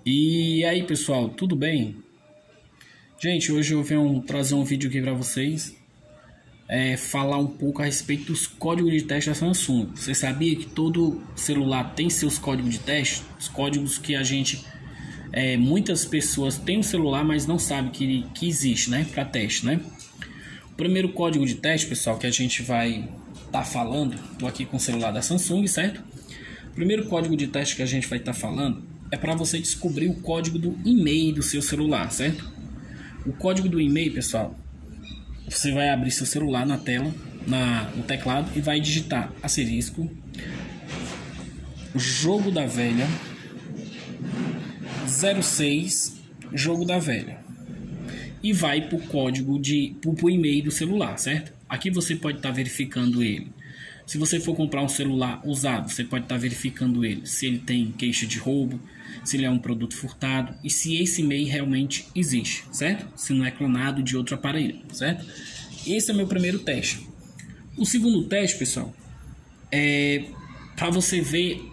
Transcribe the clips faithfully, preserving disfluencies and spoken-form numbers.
E aí pessoal, tudo bem? Gente, hoje eu venho trazer um vídeo aqui para vocês é, falar um pouco a respeito dos códigos de teste da Samsung. Você sabia que todo celular tem seus códigos de teste? Os códigos que a gente, é, muitas pessoas têm um celular, mas não sabem que, que existe, né, para teste, né? O primeiro código de teste, pessoal, que a gente vai estar tá falando, tô aqui com o celular da Samsung, certo? O primeiro código de teste que a gente vai estar tá falando é para você descobrir o código do e-mail do seu celular, certo? O código do e-mail, pessoal, você vai abrir seu celular na tela, na, no teclado, e vai digitar asterisco, jogo da velha, zero seis, jogo da velha. E vai para o código de para o e-mail do celular, certo? Aqui você pode estar tá verificando ele. Se você for comprar um celular usado, você pode estar tá verificando ele, se ele tem queixa de roubo, se ele é um produto furtado e se esse e-mail realmente existe, certo? Se não é clonado de outro aparelho, certo? Esse é meu primeiro teste. O segundo teste, pessoal, é para você ver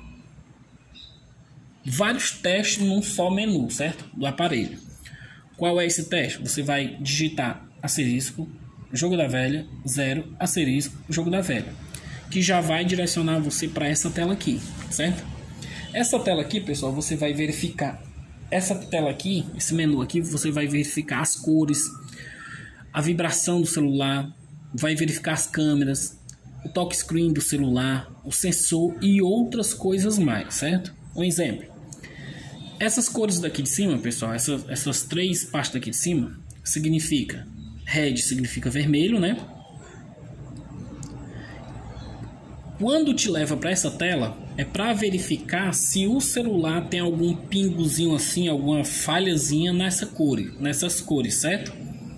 vários testes num só menu, certo? Do aparelho. Qual é esse teste? Você vai digitar asterisco, jogo da velha, zero, asterisco, jogo da velha, que já vai direcionar você para essa tela aqui, certo? Essa tela aqui, pessoal, você vai verificar. Essa tela aqui, esse menu aqui, você vai verificar as cores, a vibração do celular, vai verificar as câmeras, o touchscreen do celular, o sensor e outras coisas mais, certo? Um exemplo. Essas cores daqui de cima, pessoal, essas, essas três partes daqui de cima, significa red, significa vermelho, né? Quando te leva para essa tela, é para verificar se o celular tem algum pingozinho assim, alguma falhazinha nessa cor, nessas cores, certo?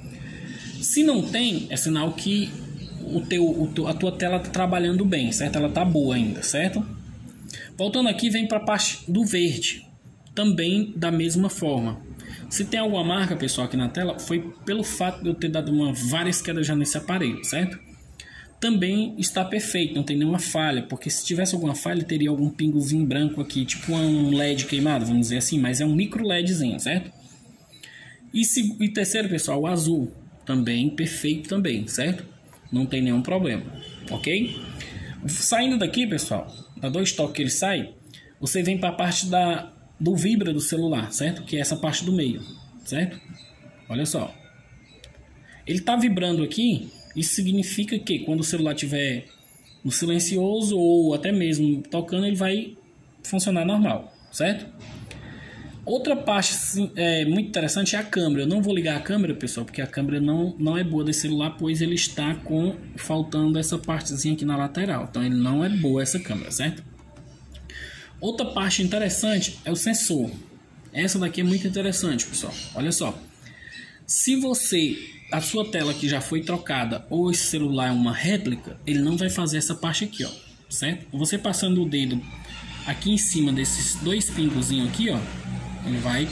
Se não tem, é sinal que o teu, o teu, a tua tela está trabalhando bem, certo? Ela está boa ainda, certo? Voltando aqui, vem para a parte do verde, também da mesma forma. Se tem alguma marca, pessoal, aqui na tela, foi pelo fato de eu ter dado uma, várias quedas já nesse aparelho, certo? Também está perfeito, não tem nenhuma falha, porque se tivesse alguma falha, teria algum pingozinho branco aqui, tipo um L E D queimado, vamos dizer assim, mas é um micro LEDzinho, certo? E, se, e terceiro, pessoal, o azul, também perfeito também, certo? Não tem nenhum problema, ok? Saindo daqui, pessoal, da dois toques que ele sai, você vem para a parte da, do vibra do celular, certo? Que é essa parte do meio, certo? Olha só. Ele está vibrando aqui. Isso significa que quando o celular estiver no silencioso ou até mesmo tocando, ele vai funcionar normal, certo? Outra parte é, muito interessante é a câmera. Eu não vou ligar a câmera, pessoal, porque a câmera não, não é boa desse celular, pois ele está com faltando essa partezinha aqui na lateral. Então ele não é boa essa câmera, certo? Outra parte interessante é o sensor. Essa daqui é muito interessante, pessoal. Olha só. Se você... a sua tela que já foi trocada ou esse celular é uma réplica, ele não vai fazer essa parte aqui, ó, certo? Você passando o dedo aqui em cima desses dois pingozinhos aqui, ó, ele vai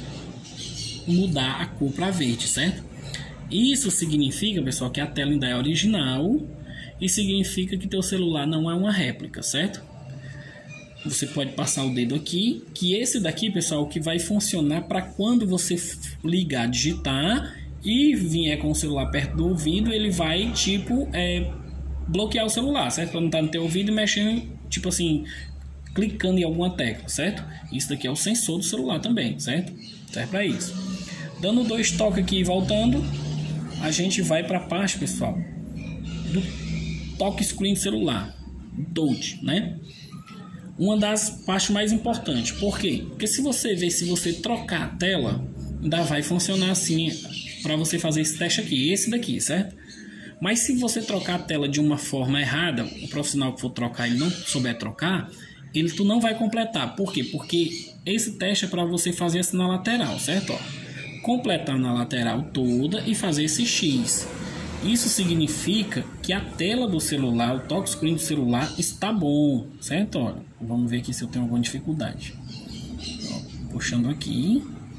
mudar a cor para verde, certo? Isso significa, pessoal, que a tela ainda é original e significa que teu celular não é uma réplica, certo? Você pode passar o dedo aqui, que esse daqui, pessoal, que vai funcionar para quando você ligar, digitar e vier com o celular perto do ouvido, ele vai, tipo, é, bloquear o celular, certo? Para não estar no teu ouvido e mexendo, tipo assim, clicando em alguma tecla, certo? Isso daqui é o sensor do celular também, certo? Serve para isso. Dando dois toques aqui e voltando, a gente vai para a parte, pessoal, do touchscreen do celular, touch, né? Uma das partes mais importantes. Por quê? Porque se você ver, se você trocar a tela, ainda vai funcionar assim para você fazer esse teste aqui, esse daqui, certo? Mas se você trocar a tela de uma forma errada, o profissional que for trocar e não souber trocar, ele tu não vai completar. Por quê? Porque esse teste é para você fazer assim na lateral, certo? Ó, completar na lateral toda e fazer esse X. Isso significa que a tela do celular, o touchscreen do celular está bom, certo? Olha, vamos ver aqui se eu tenho alguma dificuldade. Ó, puxando aqui.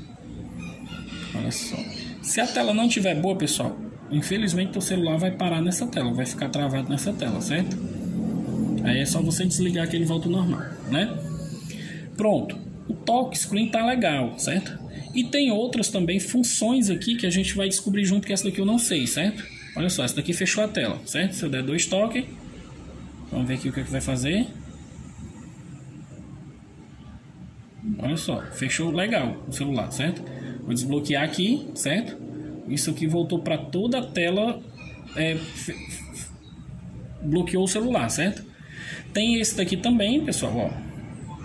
Olha só. Se a tela não estiver boa, pessoal, infelizmente o celular vai parar nessa tela, vai ficar travado nessa tela, certo? Aí é só você desligar que ele volta ao normal, né? Pronto. O touch screen tá legal, certo? E tem outras também funções aqui que a gente vai descobrir junto, que essa daqui eu não sei, certo? Olha só, essa daqui fechou a tela, certo? Se eu der dois toques, vamos ver aqui o que, é que vai fazer. Olha só, fechou legal o celular, certo? Vou desbloquear aqui, certo? Isso aqui voltou para toda a tela, é, bloqueou o celular, certo? Tem esse daqui também, pessoal, ó.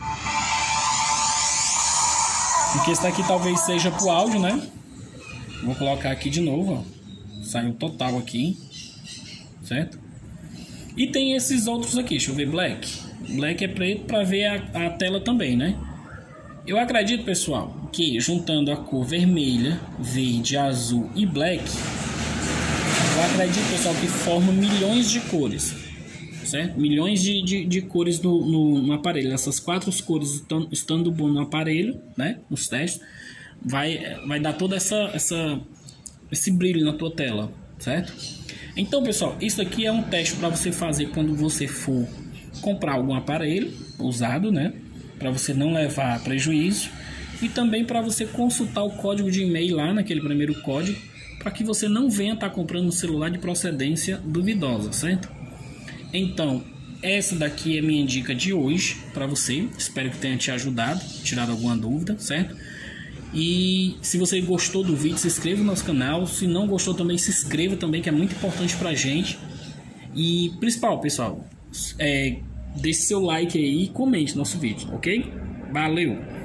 Porque esse daqui talvez seja pro áudio, né? Vou colocar aqui de novo, ó. Saiu total aqui, certo? E tem esses outros aqui, deixa eu ver, black. Black é preto para ver a, a tela também, né? Eu acredito, pessoal, que juntando a cor vermelha, verde, azul e black, eu acredito, pessoal, que forma milhões de cores, certo? Milhões de, de, de cores no, no, no aparelho. Essas quatro cores estando, estando bom no aparelho, né? Nos testes, vai, vai dar toda essa, essa esse brilho na tua tela, certo? Então, pessoal, isso aqui é um teste para você fazer quando você for comprar algum aparelho usado, né? Para você não levar prejuízo, e também para você consultar o código de e-mail lá naquele primeiro código, para que você não venha estar tá comprando um celular de procedência duvidosa, certo? Então, essa daqui é minha dica de hoje para você. Espero que tenha te ajudado, tirado alguma dúvida, certo? E se você gostou do vídeo, se inscreva no nosso canal. Se não gostou também, se inscreva também, que é muito importante pra gente. E principal, pessoal, é, deixe seu like aí e comente nosso vídeo, ok? Valeu!